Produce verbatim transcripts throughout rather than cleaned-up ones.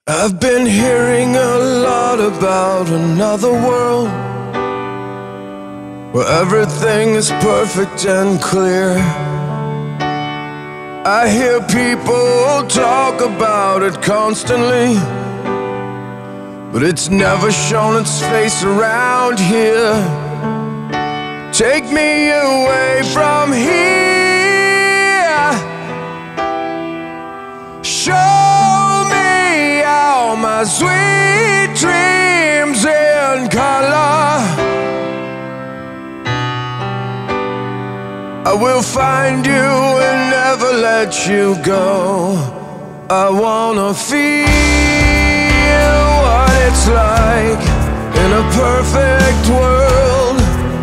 I've been hearing a lot about another world where everything is perfect and clear. I hear people talk about it constantly, but it's never shown its face around here. Take me away from here. Show me all my sweet dreams in color. I will find you and never let you go. I wanna feel what it's like in a perfect world.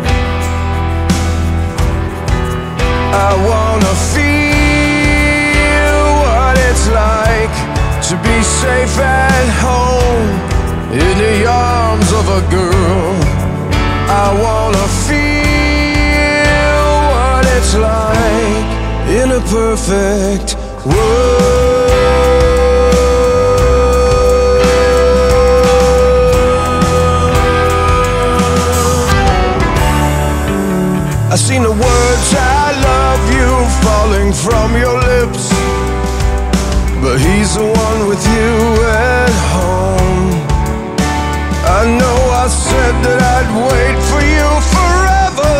I wanna feel what it's like to be safe at home in the arms of a girl. I wanna feel what it's like in a perfect world. I've seen the words I love you falling from your lips, but he's the one with you at home. I know I said that I'd wait for you forever,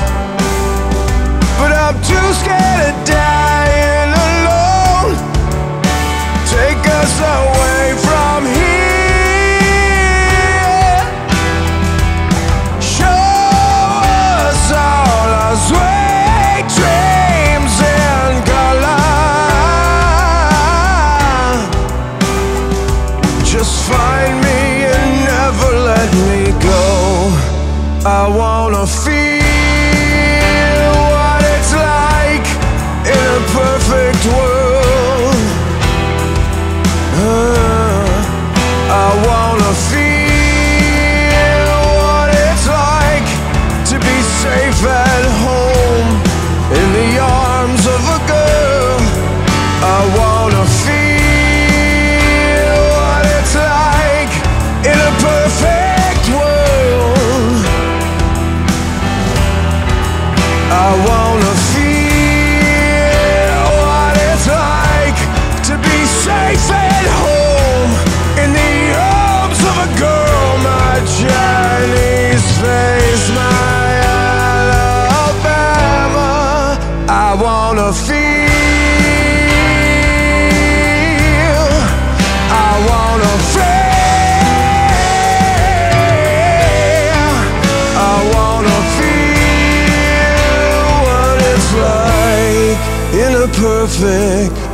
but I'm too scared of dying alone. Take us away from here. Show us all our sweet dreams in color. Just find me and never let me go. I wanna feel what it's like in a perfect world. uh, I wanna feel what it's like to be safe at home in the arms of a girl. I wanna feel what it's like in a perfect world. I wanna feel what it's like to be safe at home in the arms of a girl. My Chinese face, my Alabama. I wanna feel, I wanna feel, I wanna feel what it's like in a perfect